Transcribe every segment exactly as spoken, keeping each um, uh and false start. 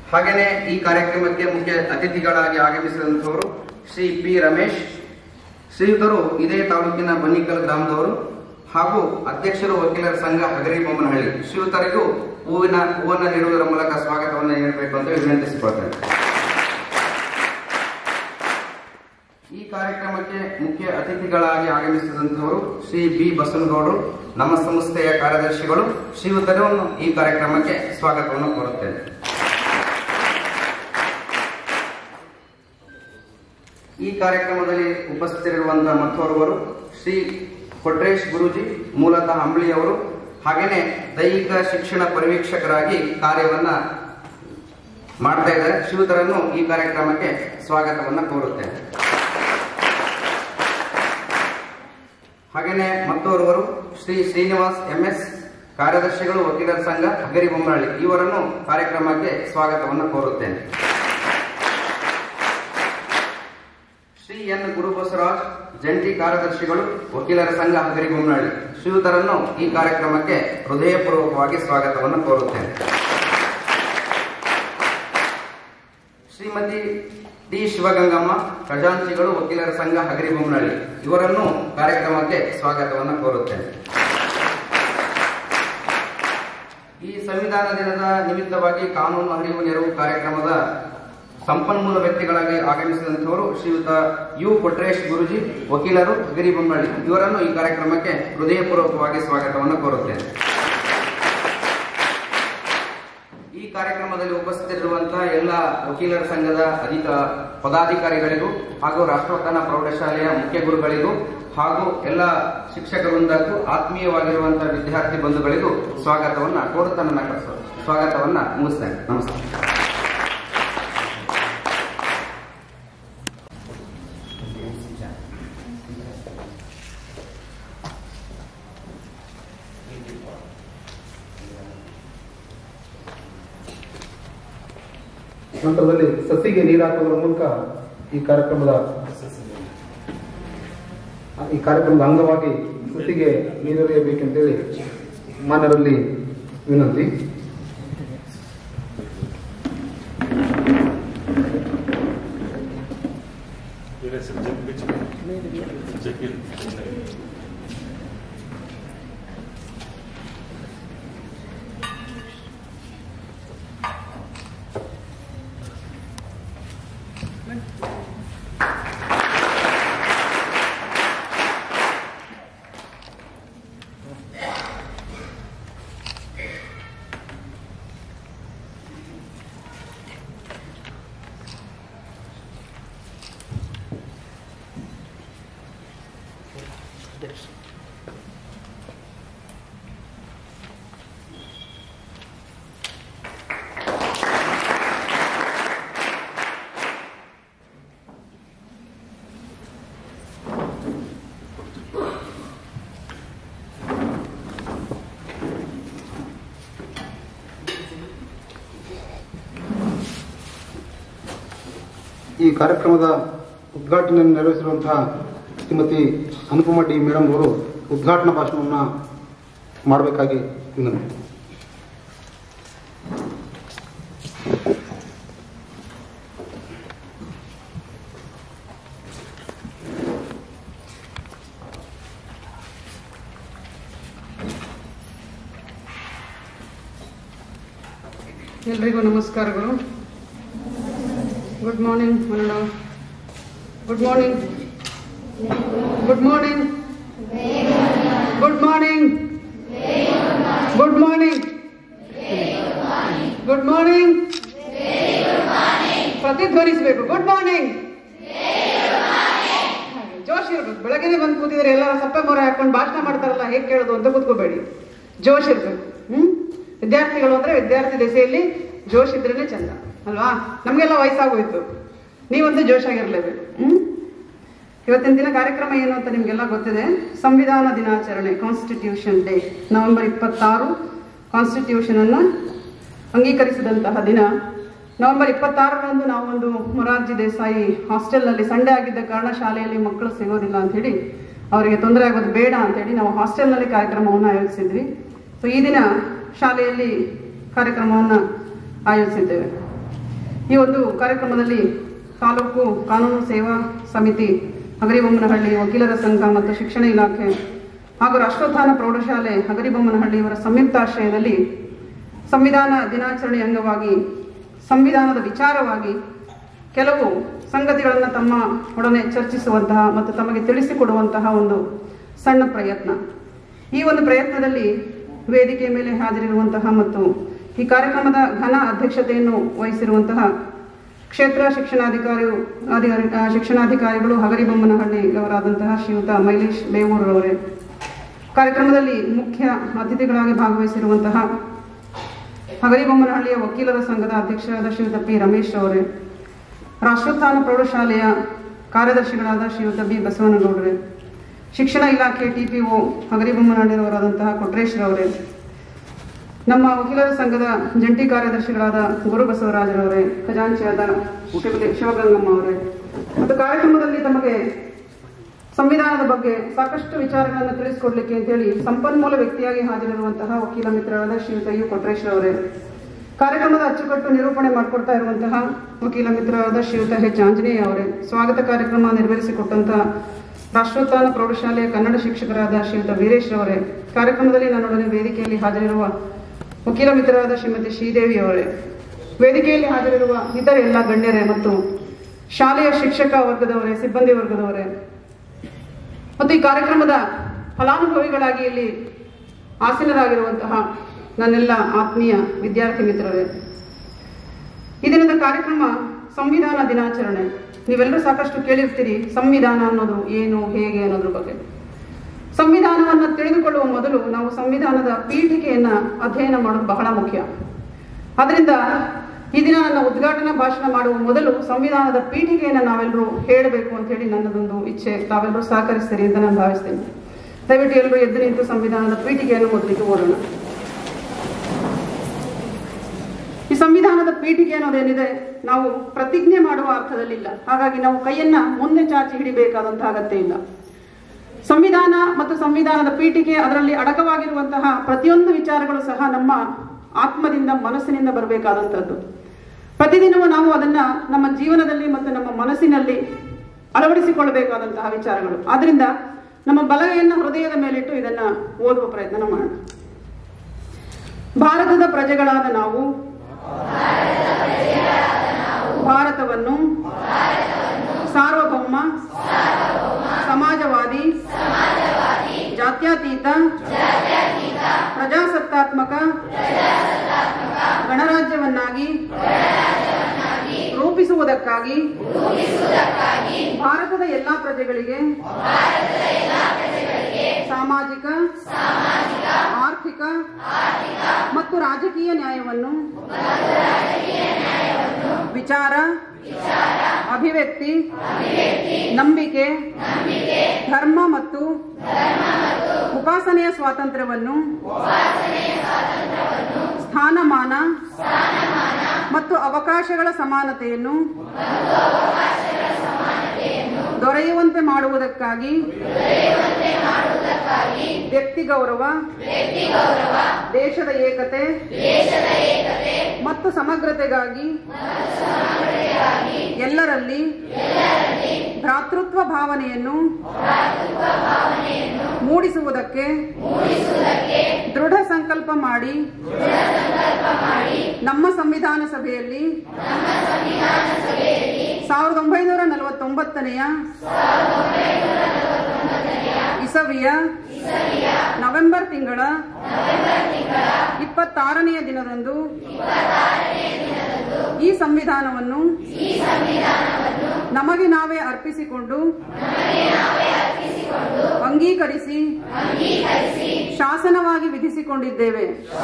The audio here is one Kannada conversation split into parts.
ಹಾಗೆಯೇ ಈ ಕಾರ್ಯಕ್ರಮಕ್ಕೆ ಮುಖ್ಯ ಅತಿಥಿಗಳಾಗಿ ಆಗಮಿಸಿದಂಥವರು ಶ್ರೀ ಪಿ ರಮೇಶ್ ಶ್ರೀಯುತರು ಇದೇ ತಾಲೂಕಿನ ಬನ್ನಿಕಲ್ ಗ್ರಾಮದವರು ಹಾಗೂ ಅಧ್ಯಕ್ಷರು ವಕೀಲರ ಸಂಘ ಹಗರಿಬೊಮ್ಮನಹಳ್ಳಿ. ಶ್ರೀಯುತರಿಗೂ ಹೂವಿನ ಹೂವನ್ನು ನೀಡುವುದರ ಮೂಲಕ ಸ್ವಾಗತವನ್ನು ನೀಡಬೇಕು ಅಂತ ವಿನಂತಿಸಿಕೊಳ್ತೇನೆ. ಈ ಕಾರ್ಯಕ್ರಮಕ್ಕೆ ಮುಖ್ಯ ಅತಿಥಿಗಳಾಗಿ ಆಗಮಿಸಿದಂತವರು ಶ್ರೀ ಬಿ ಬಸನಗೌಡರು, ನಮ್ಮ ಸಂಸ್ಥೆಯ ಕಾರ್ಯದರ್ಶಿಗಳು. ಶ್ರೀಯುತರನ್ನು ಈ ಕಾರ್ಯಕ್ರಮಕ್ಕೆ ಸ್ವಾಗತವನ್ನು ಕೋರುತ್ತೇನೆ. ಈ ಕಾರ್ಯಕ್ರಮದಲ್ಲಿ ಉಪಸ್ಥಿತರಿರುವಂತಹ ಮತ್ತೋರ್ವರು ಶ್ರೀ ಕೊಟ್ರೇಶ್ ಗುರೂಜಿ, ಮೂಲತಃ ಅಂಬಳಿಯವರು, ಹಾಗೇನೆ ದೈಹಿಕ ಶಿಕ್ಷಣ ಪರಿವೀಕ್ಷಕರಾಗಿ ಕಾರ್ಯವನ್ನ ಮಾಡ್ತಾ ಇದ್ದಾರೆ. ಶ್ರೀಯುತರನ್ನು ಈ ಕಾರ್ಯಕ್ರಮಕ್ಕೆ ಸ್ವಾಗತವನ್ನು ಕೋರುತ್ತೇನೆ. ಹಾಗೇನೆ ಮತ್ತೋರ್ವರು ಶ್ರೀ ಶ್ರೀನಿವಾಸ್ ಎಂಎಸ್, ಕಾರ್ಯದರ್ಶಿಗಳು ವಕೀಲರ ಸಂಘ ಹಗರಿಬೊಮ್ಮನಹಳ್ಳಿ, ಇವರನ್ನು ಕಾರ್ಯಕ್ರಮಕ್ಕೆ ಸ್ವಾಗತವನ್ನು ಕೋರುತ್ತೇನೆ. ಶ್ರೀ ಎನ್ ಗುರುಬಸವರಾಜ್, ಜಂಟಿ ಕಾರ್ಯದರ್ಶಿಗಳು ವಕೀಲರ ಸಂಘ ಹಗರಿಬೊಮ್ಮನಹಳ್ಳಿ, ಶ್ರೀಯುತರನ್ನು ಈ ಕಾರ್ಯಕ್ರಮಕ್ಕೆ ಹೃದಯಪೂರ್ವಕವಾಗಿ ಸ್ವಾಗತವನ್ನು ಕೋರುತ್ತೇನೆ. ಶ್ರೀಮತಿ ಟಿ ಶಿವಗಂಗಮ್ಮ, ಖಜಾಂಚಿಗಳು ವಕೀಲರ ಸಂಘ ಹಗರಿಬೊಮ್ಮನಹಳ್ಳಿ, ಇವರನ್ನು ಕಾರ್ಯಕ್ರಮಕ್ಕೆ ಸ್ವಾಗತವನ್ನು ಕೋರುತ್ತೇನೆ. ಈ ಸಂವಿಧಾನ ದಿನದ ನಿಮಿತ್ತವಾಗಿ ಕಾನೂನು ಅರಿವು ನೆರವು ಕಾರ್ಯಕ್ರಮದ ಸಂಪನ್ಮೂಲ ವ್ಯಕ್ತಿಗಳಾಗಿ ಆಗಮಿಸಿದಂತವರು ಶ್ರೀಯುತ ಯು ಕೊಟ್ರೇಶ್ ಗುರೂಜಿ, ವಕೀಲರು ಹಗರಿಬೊಮ್ಮನಹಳ್ಳಿ, ಇವರನ್ನು ಈ ಕಾರ್ಯಕ್ರಮಕ್ಕೆ ಹೃದಯಪೂರ್ವಕವಾಗಿ ಸ್ವಾಗತವನ್ನು ಕೋರುತ್ತೇನೆ. ಈ ಕಾರ್ಯಕ್ರಮದಲ್ಲಿ ಉಪಸ್ಥಿತರಿರುವಂತಹ ಎಲ್ಲ ವಕೀಲರ ಸಂಘದ ಅಧಿಕ ಪದಾಧಿಕಾರಿಗಳಿಗೂ ಹಾಗೂ ರಾಷ್ಟ್ರೋತ್ಥಾನ ಪ್ರೌಢಶಾಲೆಯ ಮುಖ್ಯ ಗುರುಗಳಿಗೂ ಹಾಗೂ ಎಲ್ಲ ಶಿಕ್ಷಕ ವೃಂದಕ್ಕೂ ಆತ್ಮೀಯವಾಗಿರುವಂತಹ ವಿದ್ಯಾರ್ಥಿ ಬಂಧುಗಳಿಗೂ ಸ್ವಾಗತವನ್ನ ಕೋರುತ್ತಾ ನನ್ನ ಸ್ವಾಗತವನ್ನ ಮುಗಿಸ್ತೇನೆ. ನಮಸ್ಕಾರ. ನಂತರದಲ್ಲಿ ಸಸಿಗೆ ನೀರು ಹಾಕುವುದರ ಮೂಲಕ ಈ ಕಾರ್ಯಕ್ರಮದ ಈ ಕಾರ್ಯಕ್ರಮದ ಅಂಗವಾಗಿ ಸಸಿಗೆ ನೀರೆರೆಯಬೇಕೆಂತೇಳಿ ಮಾನ್ಯರಲ್ಲಿ ವಿನಂತಿ. ಈ ಕಾರ್ಯಕ್ರಮದ ಉದ್ಘಾಟನೆಯನ್ನು ನೆರವೇರಿಸಿರುವಂತಹ ಶ್ರೀಮತಿ ಅನುಪಮಾ ಡಿ ಮೇಡಮ್ ಅವರು ಉದ್ಘಾಟನಾ ಭಾಷಣವನ್ನು ಮಾಡಬೇಕಾಗಿ ವಿನಂತಿ. ಎಲ್ರಿಗೂ ನಮಸ್ಕಾರಗಳು. ಗುಡ್ ಮಾರ್ನಿಂಗ್ ಮನ್ನಡ. Good morning. Good morning. Good morning. Good morning. Good morning. ಪ್ರತಿಧ್ವನಿಸಬೇಕು. Good morning. ಜೋಶ್ ಇರ್ಬೇಕು. ಬೆಳಗ್ಗೆನೆ ಬಂದು ಕೂತಿದ್ರೆ ಎಲ್ಲ ಸಪ್ಪೆ ಮೊರೆ ಹಾಕೊಂಡು ಭಾಷಣ ಮಾಡ್ತಾರಲ್ಲ, ಹೇಗೆ ಕೇಳೋದು ಅಂತ ಕೂತ್ಕೋಬೇಡಿ. ಜೋಶ್ ಇರ್ಬೇಕು. ಹ್ಮ್ ವಿದ್ಯಾರ್ಥಿಗಳು ಅಂದ್ರೆ ವಿದ್ಯಾರ್ಥಿ ದೆಸೆಯಲ್ಲಿ ಜೋಶ್ ಇದ್ರೇನೆ ಚಂದ ಅಲ್ವಾ? ನಮ್ಗೆಲ್ಲ ವಯಸ್ಸಾಗೋಯ್ತು, ನೀವಂತೂ ಜೋಶಾಗಿರ್ಲೇಬೇಕು. ಹ್ಮ್ ಇವತ್ತಿನ ದಿನ ಕಾರ್ಯಕ್ರಮ ಏನು ಅಂತ ನಿಮ್ಗೆಲ್ಲ ಗೊತ್ತಿದೆ. ಸಂವಿಧಾನ ದಿನಾಚರಣೆ, ಕಾನ್ಸ್ಟಿಟ್ಯೂಷನ್ ಡೇ, ನವೆಂಬರ್ ಇಪ್ಪತ್ತಾರು ಕಾನ್ಸ್ಟಿಟ್ಯೂಷನ್ ಅನ್ನ ಅಂಗೀಕರಿಸಿದಂತಹ ದಿನ. ನವೆಂಬರ್ ಇಪ್ಪತ್ತಾರರಂದು ನಾವೊಂದು ಮೊರಾರ್ಜಿ ದೇಸಾಯಿ ಹಾಸ್ಟೆಲ್ನಲ್ಲಿ ಸಂಡೇ ಆಗಿದ್ದ ಕಾರಣ ಶಾಲೆಯಲ್ಲಿ ಮಕ್ಕಳು ಸಿಗೋದಿಲ್ಲ ಅಂತ ಹೇಳಿ, ಅವರಿಗೆ ತೊಂದರೆ ಆಗೋದು ಬೇಡ ಅಂತ ಹೇಳಿ ನಾವು ಹಾಸ್ಟೆಲ್ನಲ್ಲಿ ಕಾರ್ಯಕ್ರಮವನ್ನು ಆಯೋಜಿಸಿದ್ವಿ. ಸೊ ಈ ದಿನ ಶಾಲೆಯಲ್ಲಿ ಕಾರ್ಯಕ್ರಮವನ್ನು ಆಯೋಜಿಸಿದ್ದೇವೆ. ಈ ಒಂದು ಕಾರ್ಯಕ್ರಮದಲ್ಲಿ ತಾಲೂಕು ಕಾನೂನು ಸೇವಾ ಸಮಿತಿ, ಹಗರಿಬೊಮ್ಮನಹಳ್ಳಿ ವಕೀಲರ ಸಂಘ ಮತ್ತು ಶಿಕ್ಷಣ ಇಲಾಖೆ ಹಾಗೂ ರಾಷ್ಟ್ರೋತ್ಥಾನ ಪ್ರೌಢಶಾಲೆ ಹಗರಿಬೊಮ್ಮನಹಳ್ಳಿ ಇವರ ಸಂಯುಕ್ತಾಶ್ರಯದಲ್ಲಿ ಸಂವಿಧಾನ ದಿನಾಚರಣೆ ಅಂಗವಾಗಿ ಸಂವಿಧಾನದ ವಿಚಾರವಾಗಿ ಕೆಲವು ಸಂಗತಿಗಳನ್ನು ತಮ್ಮ ಒಡನೆ ಚರ್ಚಿಸುವಂತಹ ಮತ್ತು ತಮಗೆ ತಿಳಿಸಿಕೊಡುವಂತಹ ಒಂದು ಸಣ್ಣ ಪ್ರಯತ್ನ. ಈ ಒಂದು ಪ್ರಯತ್ನದಲ್ಲಿ ವೇದಿಕೆ ಮೇಲೆ ಹಾಜರಿರುವಂತಹ ಮತ್ತು ಈ ಕಾರ್ಯಕ್ರಮದ ಘನ ಅಧ್ಯಕ್ಷತೆಯನ್ನು ವಹಿಸಿರುವಂತಹ ಕ್ಷೇತ್ರ ಶಿಕ್ಷಣಾಧಿಕಾರಿ ಅಧಿಕಾರಿ ಶಿಕ್ಷಣಾಧಿಕಾರಿಗಳು ಹಗರಿಬೊಮ್ಮನಹಳ್ಳಿ ಅವರಾದಂತಹ ಶ್ರೀಯುತ ಮೈಲೇಶ್ ಬೇವೂರವರೇ, ಕಾರ್ಯಕ್ರಮದಲ್ಲಿ ಮುಖ್ಯ ಅತಿಥಿಗಳಾಗಿ ಭಾಗವಹಿಸಿರುವಂತಹ ಹಗರಿಬೊಮ್ಮನಹಳ್ಳಿಯ ವಕೀಲರ ಸಂಘದ ಅಧ್ಯಕ್ಷರಾದ ಶ್ರೀಯುತ ಪಿ ರಮೇಶ್ ಅವರೇ, ರಾಷ್ಟ್ರೋತ್ಥಾನ ಪ್ರೌಢಶಾಲೆಯ ಕಾರ್ಯದರ್ಶಿಗಳಾದ ಶ್ರೀಯುತ ಬಿ ಬಸವನಗೌಡರೇ, ಶಿಕ್ಷಣ ಇಲಾಖೆ ಟಿಪಿಒ ಹಗರಿಬೊಮ್ಮನಹಳ್ಳಿಯವರಾದಂತಹ ಕೊಟ್ರೇಶ್ರವರೇ, ನಮ್ಮ ವಕೀಲರ ಸಂಘದ ಜಂಟಿ ಕಾರ್ಯದರ್ಶಿಗಳಾದ ಗುರು ಬಸವರಾಜರವರೇ, ಖಜಾಂಚಿಯಾದ ಶಿವಗಂಗಮ್ಮ ಅವರೇ, ಮತ್ತು ಕಾರ್ಯಕ್ರಮದಲ್ಲಿ ತಮಗೆ ಸಂವಿಧಾನದ ಬಗ್ಗೆ ಸಾಕಷ್ಟು ವಿಚಾರಗಳನ್ನು ತಿಳಿಸಿಕೊಡ್ಲಿಕ್ಕೆ ಅಂತೇಳಿ ಸಂಪನ್ಮೂಲ ವ್ಯಕ್ತಿಯಾಗಿ ಹಾಜರಿರುವಂತಹ ವಕೀಲ ಮಿತ್ರರಾದ ಶ್ರೀಯುತ ಯು ಕೊಟ್ರೇಶ್ರವರೇ, ಕಾರ್ಯಕ್ರಮದ ಅಚ್ಚುಕಟ್ಟು ನಿರೂಪಣೆ ಮಾಡಿಕೊಡ್ತಾ ಇರುವಂತಹ ವಕೀಲ ಮಿತ್ರರಾದ ಶ್ರೀಯುತ ಎಚ್ ಆಂಜನೇಯ ಅವರೇ, ಸ್ವಾಗತ ಕಾರ್ಯಕ್ರಮ ನಿರ್ವಹಿಸಿಕೊಟ್ಟಂತಹ ರಾಷ್ಟ್ರೋತ್ಥಾನ ಪ್ರೌಢಶಾಲೆಯ ಕನ್ನಡ ಶಿಕ್ಷಕರಾದ ಶ್ರೀಯುತ ವೀರೇಶ್ ಅವರೇ, ಕಾರ್ಯಕ್ರಮದಲ್ಲಿ ನನ್ನೊಡನೆ ವೇದಿಕೆಯಲ್ಲಿ ಹಾಜರಿರುವ ವಕೀಲ ಮಿತ್ರರಾದ ಶ್ರೀಮತಿ ಶ್ರೀದೇವಿ ಅವರೇ, ವೇದಿಕೆಯಲ್ಲಿ ಹಾಜರಿರುವ ಇತರ ಎಲ್ಲ ಗಣ್ಯರೇ ಮತ್ತು ಶಾಲೆಯ ಶಿಕ್ಷಕ ವರ್ಗದವರೇ, ಸಿಬ್ಬಂದಿ ವರ್ಗದವರೇ ಮತ್ತು ಈ ಕಾರ್ಯಕ್ರಮದ ಫಲಾನುಭವಿಗಳಾಗಿ ಇಲ್ಲಿ ಆಸೀನರಾಗಿರುವಂತಹ ನನ್ನೆಲ್ಲ ಆತ್ಮೀಯ ವಿದ್ಯಾರ್ಥಿ ಮಿತ್ರರೇ, ಈ ದಿನದ ಕಾರ್ಯಕ್ರಮ ಸಂವಿಧಾನ ದಿನಾಚರಣೆ. ನೀವೆಲ್ಲರೂ ಸಾಕಷ್ಟು ಕೇಳಿರ್ತೀರಿ ಸಂವಿಧಾನ ಅನ್ನೋದು ಏನು, ಹೇಗೆ ಅನ್ನೋದ್ರ ಬಗ್ಗೆ. ಸಂವಿಧಾನವನ್ನು ತಿಳಿದುಕೊಳ್ಳುವ ಮೊದಲು ನಾವು ಸಂವಿಧಾನದ ಪೀಠಿಕೆಯನ್ನ ಅಧ್ಯಯನ ಮಾಡೋದು ಬಹಳ ಮುಖ್ಯ. ಅದರಿಂದ ಈ ದಿನ ನನ್ನ ಉದ್ಘಾಟನಾ ಭಾಷಣ ಮಾಡುವ ಮೊದಲು ಸಂವಿಧಾನದ ಪೀಠಿಕೆಯನ್ನು ನಾವೆಲ್ಲರೂ ಹೇಳಬೇಕು ಅಂತ ಹೇಳಿ ನನ್ನದೊಂದು ಇಚ್ಛೆ. ತಾವೆಲ್ಲರೂ ಸಹಕರಿಸ್ತೀರಿ ಅಂತ ನಾನು ಭಾವಿಸ್ತೇನೆ. ದಯವಿಟ್ಟು ಎಲ್ಲರೂ ಎದ್ದು ನಿಂತು ಸಂವಿಧಾನದ ಪೀಠಿಕೆಯನ್ನು ಮೊದಲಿಗೆ ಓದೋಣ. ಈ ಸಂವಿಧಾನದ ಪೀಠಿಕೆ ಅನ್ನೋದೇನಿದೆ ನಾವು ಪ್ರತಿಜ್ಞೆ ಮಾಡುವ ಅರ್ಥದಲ್ಲಿಲ್ಲ. ಹಾಗಾಗಿ ನಾವು ಕೈಯನ್ನ ಮುಂದೆ ಚಾಚಿ ಹಿಡಿಬೇಕಾದಂತಹ ಅಗತ್ಯ ಇಲ್ಲ. ಸಂವಿಧಾನ ಮತ್ತು ಸಂವಿಧಾನದ ಪೀಠಿಕೆ, ಅದರಲ್ಲಿ ಅಡಕವಾಗಿರುವಂತಹ ಪ್ರತಿಯೊಂದು ವಿಚಾರಗಳು ಸಹ ನಮ್ಮ ಆತ್ಮದಿಂದ ಮನಸ್ಸಿನಿಂದ ಬರಬೇಕಾದಂಥದ್ದು. ಪ್ರತಿದಿನವೂ ನಾವು ಅದನ್ನ ನಮ್ಮ ಜೀವನದಲ್ಲಿ ಮತ್ತು ನಮ್ಮ ಮನಸ್ಸಿನಲ್ಲಿ ಅಳವಡಿಸಿಕೊಳ್ಳಬೇಕಾದಂತಹ ವಿಚಾರಗಳು. ಆದ್ರಿಂದ ನಮ್ಮ ಬಲಗೈಯನ್ನು ಹೃದಯದ ಮೇಲಿಟ್ಟು ಇದನ್ನ ಓದುವ ಪ್ರಯತ್ನ ಮಾಡೋಣ. ಭಾರತದ ಪ್ರಜೆಗಳಾದ ನಾವು ಭಾರತವನ್ನು ಸಾರ್ವಭೌಮ, ಸಮಾಜವಾದಿ, ಜಾತ್ಯತೀತ, ಪ್ರಜಾಸತ್ತಾತ್ಮಕ ಗಣರಾಜ್ಯವನ್ನಾಗಿ ರೂಪಿಸುವುದಕ್ಕಾಗಿ ಭಾರತದ ಎಲ್ಲಾ ಪ್ರಜೆಗಳಿಗೆ ಸಾಮಾಜಿಕ, ಆರ್ಥಿಕ ಮತ್ತು ರಾಜಕೀಯ ನ್ಯಾಯವನ್ನು, ವಿಚಾರ, ಅಭಿವ್ಯಕ್ತಿ, ನಂಬಿಕೆ, ಧರ್ಮ ಮತ್ತು ಉಪಾಸನೆಯ ಸ್ವಾತಂತ್ರ್ಯವನ್ನು, ಸ್ಥಾನಮಾನ ಮತ್ತು ಅವಕಾಶಗಳ ಸಮಾನತೆಯನ್ನು ದೊರೆಯುವಂತೆ ಮಾಡುವುದಕ್ಕಾಗಿ ವ್ಯಕ್ತಿ ಗೌರವ, ದೇಶದ ಏಕತೆ ಮತ್ತು ಸಮಗ್ರತೆಗಾಗಿ ಎಲ್ಲರಲ್ಲಿ ಭ್ರಾತೃತ್ವ ಭಾವನೆಯನ್ನು ಮೂಡಿಸುವುದಕ್ಕೆ ದೃಢ ಸಂಕಲ್ಪ ಮಾಡಿ ನಮ್ಮ ಸಂವಿಧಾನ ಸಭೆಯಲ್ಲಿ ಸಾವಿರದ ಒಂಬೈನೂರ ನಲವತ್ತೊಂಬತ್ತನೆಯ ಇಸವಿಯ ನವೆಂಬರ್ ತಿಂಗಳ ಇಪ್ಪತ್ತಾರನೆಯ ದಿನದಂದು ಈ ಸಂವಿಧಾನವನ್ನು ನಮಗೆ ನಾವೇ ಅರ್ಪಿಸಿಕೊಂಡು ಅಂಗೀಕರಿಸಿ ಶಾಸನವಾಗಿ ವಿಧಿಸಿಕೊಂಡಿದ್ದೇವೆ.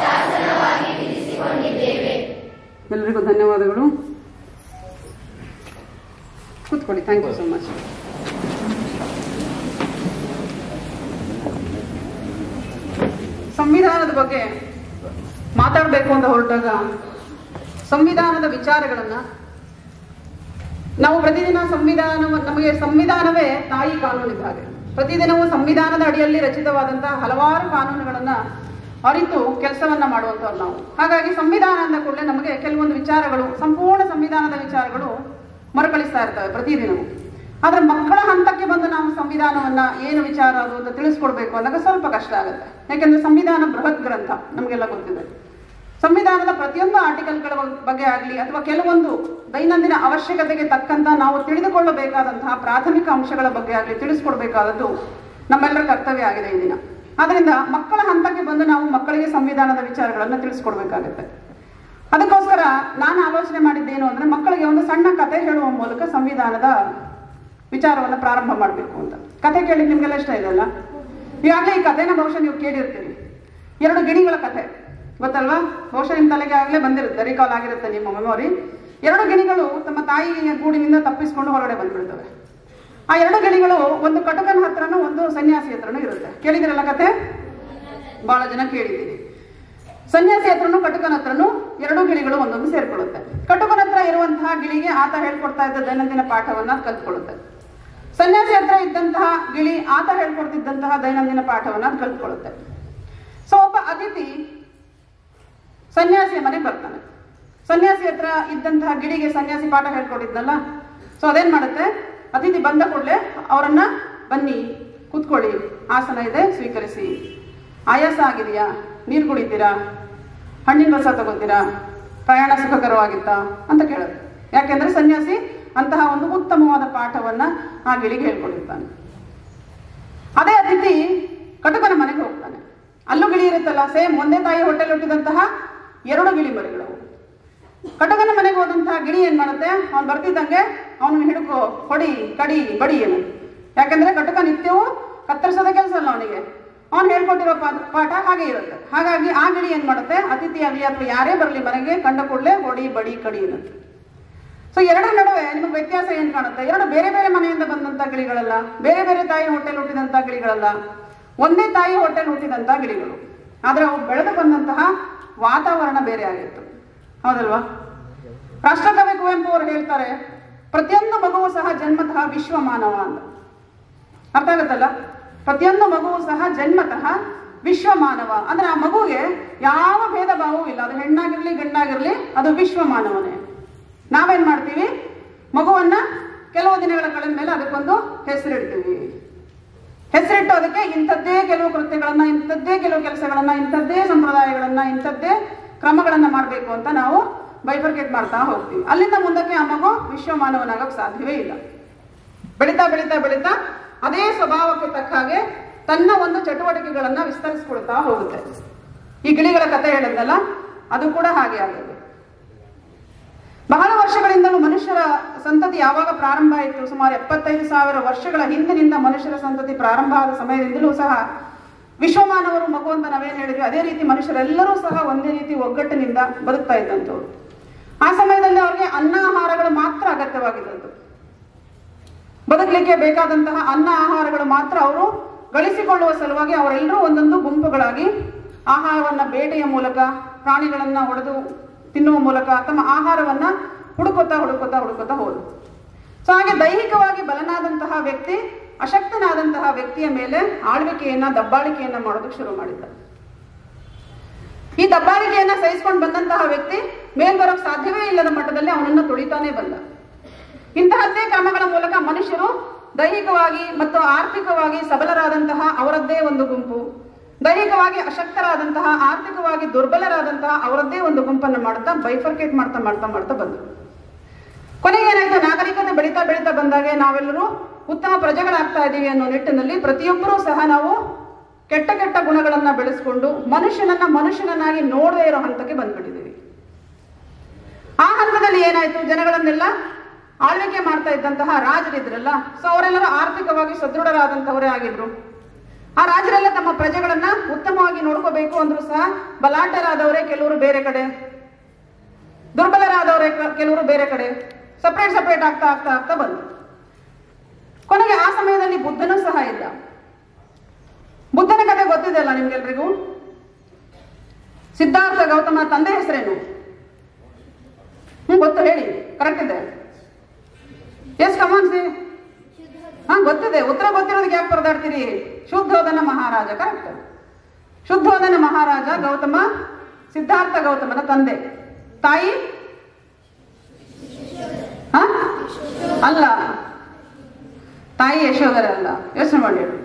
ಎಲ್ಲರಿಗೂ ಧನ್ಯವಾದಗಳು. ಕೂತ್ಕೊಳ್ಳಿ. Thank you so much. ಸಂವಿಧಾನದ ಬಗ್ಗೆ ಮಾತಾಡಬೇಕು ಅಂತ ಹೊರಟಾಗ ಸಂವಿಧಾನದ ವಿಚಾರಗಳನ್ನ ನಾವು ಪ್ರತಿದಿನ ಸಂವಿಧಾನ, ನಮಗೆ ಸಂವಿಧಾನವೇ ತಾಯಿ ಕಾನೂನು ಇದ್ದ ಹಾಗೆ. ಪ್ರತಿದಿನವೂ ಸಂವಿಧಾನದ ಅಡಿಯಲ್ಲಿ ರಚಿತವಾದಂತಹ ಹಲವಾರು ಕಾನೂನುಗಳನ್ನ ಅರಿತು ಕೆಲಸವನ್ನ ಮಾಡುವಂತವ್ರು ನಾವು. ಹಾಗಾಗಿ ಸಂವಿಧಾನ ಅಂದ ಕೂಡಲೇ ನಮಗೆ ಕೆಲವೊಂದು ವಿಚಾರಗಳು, ಸಂಪೂರ್ಣ ಸಂವಿಧಾನ ಸಂವಿಧಾನದ ವಿಚಾರಗಳು ಮರುಕಳಿಸ್ತಾ ಇರ್ತವೆ ಪ್ರತಿದಿನವೂ. ಆದ್ರೆ ಮಕ್ಕಳ ಹಂತಕ್ಕೆ ಬಂದು ನಾವು ಸಂವಿಧಾನವನ್ನ ಏನು ವಿಚಾರ ಅದು ಅಂತ ತಿಳಿಸ್ಕೊಡ್ಬೇಕು ಅಂದಾಗ ಸ್ವಲ್ಪ ಕಷ್ಟ ಆಗುತ್ತೆ. ಯಾಕೆಂದ್ರೆ ಸಂವಿಧಾನ ಬೃಹತ್ ಗ್ರಂಥ, ನಮಗೆಲ್ಲ ಗೊತ್ತಿದೆ. ಸಂವಿಧಾನದ ಪ್ರತಿಯೊಂದು ಆರ್ಟಿಕಲ್ಗಳ ಬಗ್ಗೆ ಆಗಲಿ ಅಥವಾ ಕೆಲವೊಂದು ದೈನಂದಿನ ಅವಶ್ಯಕತೆಗೆ ತಕ್ಕಂತ ನಾವು ತಿಳಿದುಕೊಳ್ಳಬೇಕಾದಂತಹ ಪ್ರಾಥಮಿಕ ಅಂಶಗಳ ಬಗ್ಗೆ ಆಗಲಿ ತಿಳಿಸ್ಕೊಡ್ಬೇಕಾದದ್ದು ನಮ್ಮೆಲ್ಲರ ಕರ್ತವ್ಯ ಆಗಿದೆ ಈ ದಿನ. ಆದ್ರಿಂದ ಮಕ್ಕಳ ಹಂತಕ್ಕೆ ಬಂದು ನಾವು ಮಕ್ಕಳಿಗೆ ಸಂವಿಧಾನದ ವಿಚಾರಗಳನ್ನ ತಿಳಿಸ್ಕೊಡ್ಬೇಕಾಗತ್ತೆ. ಅದಕ್ಕೋಸ್ಕರ ನಾನು ಆಲೋಚನೆ ಮಾಡಿದ್ದೇನು ಅಂದ್ರೆ ಮಕ್ಕಳಿಗೆ ಒಂದು ಸಣ್ಣ ಕತೆ ಹೇಳುವ ಮೂಲಕ ಸಂವಿಧಾನದ ವಿಚಾರವನ್ನು ಪ್ರಾರಂಭ ಮಾಡಬೇಕು ಅಂತ. ಕತೆ ಕೇಳಿ ನಿಮ್ಗೆಲ್ಲ ಇಷ್ಟ ಇದೆಲ್ಲ. ಈಗಾಗಲೇ ಈ ಕಥೆನ ಬಹುಶಃ ನೀವು ಕೇಳಿರ್ತೀರಿ. ಎರಡು ಗಿಣಿಗಳ ಕಥೆ ಗೊತ್ತಲ್ವಾ? ಬಹುಶಃ ನಿಮ್ಮ ತಲೆಗೆ ಆಗಲೇ ಬಂದಿರುತ್ತೆ, ರೀಕಾಲ್ ಆಗಿರುತ್ತೆ ನಿಮ್ಮ ಮೆಮೊರಿ. ಎರಡು ಗಿಣಿಗಳು ತಮ್ಮ ತಾಯಿಯ ಗೂಡಿನಿಂದ ತಪ್ಪಿಸ್ಕೊಂಡು ಹೊರಗಡೆ ಬಂದ್ಬಿಡ್ತವೆ. ಆ ಎರಡು ಗಿಣಿಗಳು ಒಂದು ಕಟುಕನ ಹತ್ರನೂ ಒಂದು ಸನ್ಯಾಸಿ ಹತ್ರನೂ ಇರುತ್ತೆ. ಕೇಳಿದಿರಲ್ಲ ಕತೆ? ಬಹಳ ಜನ ಕೇಳಿದ್ದೀರಿ. ಸನ್ಯಾಸಿ ಹತ್ರನು ಕಟುಕನ ಹತ್ರನು ಎರಡು ಗಿಳಿಗಳು ಒಂದೊಂದು ಸೇರ್ಕೊಳ್ಳುತ್ತೆ. ಕಟುಕನ ಹತ್ರ ಇರುವಂತಹ ಗಿಳಿಗೆ ಆತ ಹೇಳ್ಕೊಡ್ತಾ ಇದ್ದ ದೈನಂದಿನ ಪಾಠವನ್ನ ಕಲ್ತ್ಕೊಳ್ಳುತ್ತೆ. ಸನ್ಯಾಸಿ ಹತ್ರ ಇದ್ದಂತಹ ಗಿಳಿ ಆತ ಹೇಳ್ಕೊಡ್ತಿದ್ದಂತಹ ದೈನಂದಿನ ಪಾಠವನ್ನ ಕಲ್ತ್ಕೊಳ್ಳುತ್ತೆ. ಸೊ ಒಬ್ಬ ಅತಿಥಿ ಸನ್ಯಾಸಿಯ ಮನೆಗೆ ಬರ್ತಾನೆ. ಸನ್ಯಾಸಿ ಹತ್ರ ಇದ್ದಂತಹ ಗಿಳಿಗೆ ಸನ್ಯಾಸಿ ಪಾಠ ಹೇಳ್ಕೊಟ್ಟಿದ್ನಲ್ಲ, ಸೊ ಅದೇನ್ ಮಾಡುತ್ತೆ, ಅತಿಥಿ ಬಂದ ಕೂಡಲೇ ಅವರನ್ನ ಬನ್ನಿ ಕೂತ್ಕೊಳ್ಳಿ, ಆಸನ ಇದೆ ಸ್ವೀಕರಿಸಿ, ಆಯಾಸ ಆಗಿದೆಯಾ, ನೀರು ಕುಡಿತೀರಾ, ಹಣ್ಣಿನ ರಸ ತಗೋತೀರಾ, ಪ್ರಯಾಣ ಸುಖಕರವಾಗಿತ್ತಾ ಅಂತ ಕೇಳುತ್ತೆ. ಯಾಕೆಂದ್ರೆ ಸನ್ಯಾಸಿ ಅಂತಹ ಒಂದು ಉತ್ತಮವಾದ ಪಾಠವನ್ನ ಆ ಗಿಳಿಗೆ ಹೇಳ್ಕೊಂಡಿರ್ತಾನೆ. ಅದೇ ಅತಿಥಿ ಕಟುಕನ ಮನೆಗೆ ಹೋಗ್ತಾನೆ. ಅಲ್ಲೂ ಗಿಳಿ ಇರುತ್ತಲ್ಲ, ಸೇಮ್ ಒಂದೇ ತಾಯಿ ಹೊಟ್ಟೆಲ್ ಹುಟ್ಟಿದಂತಹ ಎರಡು ಗಿಳಿ ಮರಿಗಳು. ಕಟುಕನ ಮನೆಗೆ ಹೋದಂತಹ ಗಿಳಿ ಏನ್ ಮಾಡುತ್ತೆ, ಅವ್ನು ಬರ್ತಿದ್ದಂಗೆ ಅವನು ಹಿಡ್ಕೊ, ಹೊಡಿ, ಕಡಿ, ಬಡಿ ಏನು. ಯಾಕಂದ್ರೆ ಕಟುಕ ನಿತ್ಯವೂ ಕತ್ತರಿಸೋದ ಕೆಲಸ ಅಲ್ಲ ಅವನಿಗೆ, ಅವನು ಹೇಳ್ಕೊಟ್ಟಿರೋ ಪಾಠ ಹಾಗೆ ಇರುತ್ತೆ. ಹಾಗಾಗಿ ಆ ಗಿಳಿ ಏನ್ ಮಾಡುತ್ತೆ, ಅತಿಥಿ ಆಗಲಿ ಅಥವಾ ಯಾರೇ ಬರಲಿ ಮನೆಗೆ ಕಂಡ ಕೂಡಲೇ ಹೊಡಿ, ಬಡಿ, ಕಡಿ ಇರುತ್ತೆ. ಸೊ ಎರಡರ ನಡುವೆ ನಿಮಗೆ ವ್ಯತ್ಯಾಸ ಏನ್ ಕಾಣುತ್ತೆ? ಎರಡು ಬೇರೆ ಬೇರೆ ಮನೆಯಿಂದ ಬಂದಂತ ಗಿಳಿಗಳಲ್ಲ, ಬೇರೆ ಬೇರೆ ತಾಯಿ ಹೊಟ್ಟೆಲ್ ಹುಟ್ಟಿದಂತ ಗಿಳಿಗಳಲ್ಲ, ಒಂದೇ ತಾಯಿ ಹೊಟ್ಟೆಲ್ ಹುಟ್ಟಿದಂತ ಗಿಳಿಗಳು. ಆದ್ರೆ ಅವು ಬೆಳೆದು ಬಂದಂತಹ ವಾತಾವರಣ ಬೇರೆ ಆಗಿತ್ತು, ಹೌದಲ್ವಾ? ರಾಷ್ಟ್ರಕವಿ ಕುವೆಂಪು ಅವರು ಹೇಳ್ತಾರೆ, ಪ್ರತಿಯೊಂದು ಮಗುವು ಸಹ ಜನ್ಮತಃ ವಿಶ್ವ ಮಾನವ ಅಂತ. ಅರ್ಥ ಆಗುತ್ತಲ್ಲ? ಪ್ರತಿಯೊಂದು ಮಗುವು ಸಹ ಜನ್ಮತಃ ವಿಶ್ವ ಮಾನವ ಅಂದ್ರೆ ಆ ಮಗುವಿಗೆ ಯಾವ ಭೇದ ಭಾವವೂ ಇಲ್ಲ. ಅದು ಹೆಣ್ಣಾಗಿರ್ಲಿ ಗಂಡಾಗಿರ್ಲಿ ಅದು ವಿಶ್ವ ಮಾನವನೇ. ನಾವೇನ್ ಮಾಡ್ತೀವಿ, ಮಗುವನ್ನ ಕೆಲವು ದಿನಗಳ ಕಳೆದ ಮೇಲೆ ಅದಕ್ಕೊಂದು ಹೆಸರಿಡ್ತೀವಿ. ಹೆಸರಿಟ್ಟು ಅದಕ್ಕೆ ಇಂಥದ್ದೇ ಕೆಲವು ಕೃತ್ಯಗಳನ್ನ, ಇಂಥದ್ದೇ ಕೆಲವು ಕೆಲಸಗಳನ್ನ, ಇಂಥದ್ದೇ ಸಂಪ್ರದಾಯಗಳನ್ನ, ಇಂಥದ್ದೇ ಕ್ರಮಗಳನ್ನ ಮಾಡಬೇಕು ಅಂತ ನಾವು ಬೈಫರ್ಕೇಟ್ ಮಾಡ್ತಾ ಹೋಗ್ತೀವಿ. ಅಲ್ಲಿಂದ ಮುಂದಕ್ಕೆ ಆ ಮಗು ವಿಶ್ವ ಮಾನವನಾಗಕ್ಕೆ ಸಾಧ್ಯವೇ ಇಲ್ಲ. ಬೆಳೀತಾ ಬೆಳೀತಾ ಬೆಳೀತಾ ಅದೇ ಸ್ವಭಾವಕ್ಕೆ ತಕ್ಕ ಹಾಗೆ ತನ್ನ ಒಂದು ಚಟುವಟಿಕೆಗಳನ್ನ ವಿಸ್ತರಿಸ್ಕೊಳ್ತಾ ಹೋಗುತ್ತೆ. ಈ ಗಿಳಿಗಳ ಕಥೆ ಹೇಳಿದ್ನಲ್ಲ, ಅದು ಕೂಡ ಹಾಗೆ ಆಗುತ್ತೆ. ಬಹಳ ವರ್ಷಗಳಿಂದಲೂ ಮನುಷ್ಯರ ಸಂತತಿ ಯಾವಾಗ ಪ್ರಾರಂಭ ಆಯಿತು, ಸುಮಾರು ಎಪ್ಪತ್ತೈದು ಸಾವಿರ ವರ್ಷಗಳ ಹಿಂದಿನಿಂದ ಮನುಷ್ಯರ ಸಂತತಿ ಪ್ರಾರಂಭ ಆದ ಸಮಯದಿಂದಲೂ ಸಹ ವಿಶ್ವಮಾನವರು ಮಗು ಅಂತ ನಾವೇನ್ ಹೇಳಿದ್ವಿ, ಅದೇ ರೀತಿ ಮನುಷ್ಯರೆಲ್ಲರೂ ಸಹ ಒಂದೇ ರೀತಿ ಒಗ್ಗಟ್ಟಿನಿಂದ ಬದುಕ್ತಾ ಇದ್ದಂಥವ್ರು. ಆ ಸಮಯದಲ್ಲಿ ಅವ್ರಿಗೆ ಅನ್ನ ಆಹಾರಗಳು ಮಾತ್ರ ಅಗತ್ಯವಾಗಿದ್ದದ್ದು. ಬದುಕಲಿಕ್ಕೆ ಬೇಕಾದಂತಹ ಅನ್ನ ಆಹಾರಗಳು ಮಾತ್ರ ಅವರು ಗಳಿಸಿಕೊಳ್ಳುವ ಸಲುವಾಗಿ ಅವರೆಲ್ಲರೂ ಒಂದೊಂದು ಗುಂಪುಗಳಾಗಿ ಆಹಾರವನ್ನ ಬೇಟೆಯ ಮೂಲಕ, ಪ್ರಾಣಿಗಳನ್ನ ಹೊಡೆದು ತಿನ್ನುವ ಮೂಲಕ ತಮ್ಮ ಆಹಾರವನ್ನ ಹುಡುಕುತ್ತಾ ಹುಡುಕುತ್ತಾ ಹುಡುಕುತ್ತಾ ಹೋದ್ರು. ಸೊ ಹಾಗೆ ದೈಹಿಕವಾಗಿ ಬಲನಾದಂತಹ ವ್ಯಕ್ತಿ ಅಶಕ್ತನಾದಂತಹ ವ್ಯಕ್ತಿಯ ಮೇಲೆ ಆಳ್ವಿಕೆಯನ್ನ, ದಬ್ಬಾಳಿಕೆಯನ್ನ ಮಾಡೋದಕ್ಕೆ ಶುರು ಮಾಡಿದ್ದ. ಈ ದಬ್ಬಾಳಿಕೆಯನ್ನ ಸಹಿಸಿಕೊಂಡು ಬಂದಂತಹ ವ್ಯಕ್ತಿ ಮೇಲ್ ಬರೋಕ್ ಸಾಧ್ಯವೇ ಇಲ್ಲದ ಮಟ್ಟದಲ್ಲಿ ಅವನನ್ನ ತುಳಿತಾನೆ ಬಂದ. ಇಂತಹದ್ದೇ ಕ್ರಮಗಳ ಮೂಲಕ ಮನುಷ್ಯರು ದೈಹಿಕವಾಗಿ ಮತ್ತು ಆರ್ಥಿಕವಾಗಿ ಸಬಲರಾದಂತಹ ಅವರದ್ದೇ ಒಂದು ಗುಂಪು, ದೈಹಿಕವಾಗಿ ಅಶಕ್ತರಾದಂತಹ, ಆರ್ಥಿಕವಾಗಿ ದುರ್ಬಲರಾದಂತಹ ಅವರದ್ದೇ ಒಂದು ಗುಂಪನ್ನು ಮಾಡ್ತಾ ಬೈಫರ್ಕೇಟ್ ಮಾಡ್ತಾ ಮಾಡ್ತಾ ಮಾಡ್ತಾ ಬಂದರು. ಕೊನೆಗೆ ಏನಾಯ್ತು, ನಾಗರಿಕತೆ ಬೆಳೀತಾ ಬೆಳೀತಾ ಬಂದಾಗೆ ನಾವೆಲ್ಲರೂ ಉತ್ತಮ ಪ್ರಜೆಗಳಾಗ್ತಾ ಇದ್ದೀವಿ ಅನ್ನೋ ನಿಟ್ಟಿನಲ್ಲಿ ಪ್ರತಿಯೊಬ್ಬರೂ ಸಹ ನಾವು ಕೆಟ್ಟ ಕೆಟ್ಟ ಗುಣಗಳನ್ನ ಬೆಳೆಸ್ಕೊಂಡು ಮನುಷ್ಯನನ್ನ ಮನುಷ್ಯನನ್ನಾಗಿ ನೋಡದೇ ಇರೋ ಹಂತಕ್ಕೆ ಬಂದ್ಬಿಟ್ಟಿದ್ದೀವಿ. ಆ ಹಂತದಲ್ಲಿ ಏನಾಯ್ತು, ಜನಗಳನ್ನೆಲ್ಲ ಆಳ್ವಿಕೆ ಮಾಡ್ತಾ ಇದ್ದಂತಹ ರಾಜರಿದ್ರಲ್ಲ, ಸೊ ಅವರೆಲ್ಲರೂ ಆರ್ಥಿಕವಾಗಿ ಸದೃಢರಾದಂಥವರೇ ಆಗಿದ್ರು. ಆ ರಾಜರೆಲ್ಲ ತಮ್ಮ ಪ್ರಜೆಗಳನ್ನ ಉತ್ತಮವಾಗಿ ನೋಡ್ಕೋಬೇಕು ಅಂದ್ರೂ ಸಹ ಬಲಾಢ್ಯರಾದವರೇ ಕೆಲವರು ಬೇರೆ ಕಡೆ, ದುರ್ಬಲರಾದವರೇ ಕೆಲವರು ಬೇರೆ ಕಡೆ, ಸಪರೇಟ್ ಸಪರೇಟ್ ಆಗ್ತಾ ಆಗ್ತಾ ಆಗ್ತಾ ಬಂತು. ಕೊನೆಗೆ ಆ ಸಮಯದಲ್ಲಿ ಬುದ್ಧನೂ ಸಹ ಇದ್ದ. ಬುದ್ಧನ ಕಥೆ ಗೊತ್ತಿದೆ ಅಲ್ಲ ನಿಮ್ಗೆಲ್ರಿಗೂ. ಸಿದ್ಧಾರ್ಥ ಗೌತಮನ ತಂದೆ ಹೆಸರೇನು? ಹ್ಮ್ ಗೊತ್ತು, ಹೇಳಿ. ಕರೆಕ್ಟ್ ಇದೆ? Yes come on see. ಹಾ ಗೊತ್ತಿದೆ. ಉತ್ತರ ಗೊತ್ತಿರೋದಕ್ಕೆ ಯಾಕೆ ಪರದಾಡ್ತೀರಿ? ಶುದ್ಧೋಧನ ಮಹಾರಾಜ. ಕರೆಕ್ಟ್. ಶುದ್ಧೋಧನ ಮಹಾರಾಜ ಗೌತಮ ಸಿದ್ಧಾರ್ಥ ಗೌತಮನ ತಂದೆ. ತಾಯಿ ಅಲ್ಲ, ತಾಯಿ ಯಶೋಧರ ಅಲ್ಲ. ಯೋಚನೆ ಮಾಡಿ ಹೇಳಿ.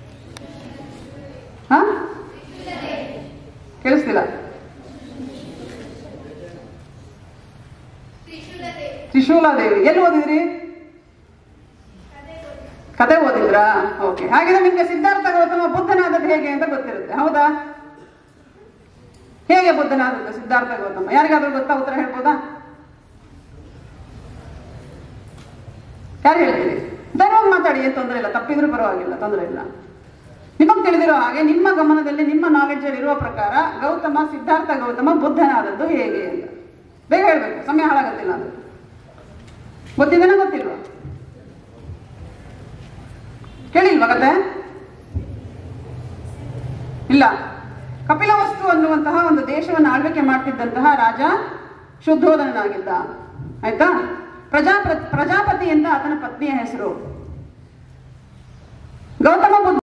ಹಾ ಕೇಳಿಸ್ತಿಲ್ಲ? ತ್ರಿಶೂಲಾದೇವಿ. ಎಲ್ಲಿ ಓದಿದ್ರಿ? ಕತೆ ಓದಿದ್ರಾ? ಓಕೆ. ಹಾಗಿದ್ರೆ ನಿಮ್ಗೆ ಸಿದ್ಧಾರ್ಥ ಗೌತಮ ಬುದ್ಧನಾದದ್ದು ಹೇಗೆ ಅಂತ ಗೊತ್ತಿರುತ್ತೆ, ಹೌದಾ? ಹೇಗೆ ಬುದ್ಧನಾದದ್ದು ಸಿದ್ಧಾರ್ಥ ಗೌತಮ? ಯಾರಿಗಾದ್ರೂ ಗೊತ್ತಾ? ಉತ್ತರ ಹೇಳ್ಬೋದಾ? ಯಾರು ಹೇಳ್ತೀರಿ? ಧೈರ್ಯವಾಗಿ ಮಾತಾಡಿ, ಏನು ತೊಂದರೆ ಇಲ್ಲ, ತಪ್ಪಿದ್ರೂ ಪರವಾಗಿಲ್ಲ, ತೊಂದರೆ ಇಲ್ಲ. ನಿಮಗೆ ತಿಳಿದಿರೋ ಹಾಗೆ ನಿಮ್ಮ ಗಮನದಲ್ಲಿ ನಿಮ್ಮ ನಾಲೆಡ್ಜ್ ಅಲ್ಲಿ ಇರುವ ಪ್ರಕಾರ ಗೌತಮ ಸಿದ್ಧಾರ್ಥ ಗೌತಮ ಬುದ್ಧನಾದದ್ದು ಹೇಗೆ ಅಂತ ಬೇಗ ಹೇಳ್ಬೇಕು, ಸಮಯ ಹಾಳಾಗತ್ತಿಲ್ಲ. ಅದು ಗೊತ್ತಿದೇನೋ ಗೊತ್ತಿಲ್ವಾ? ಕೇಳಿಲ್ವಾ ಕತೆ? ಇಲ್ಲ. ಕಪಿಲವಸ್ತು ಅನ್ನುವಂತಹ ಒಂದು ದೇಶವನ್ನು ಆಳ್ವಿಕೆ ಮಾಡ್ತಿದ್ದಂತಹ ರಾಜ ಶುದ್ಧೋಧನನಾಗಿದ್ದ. ಆಯ್ತಾ? ಪ್ರಜಾಪ ಪ್ರಜಾಪತಿ ಅಂತ ಆತನ ಪತ್ನಿಯ ಹೆಸರು.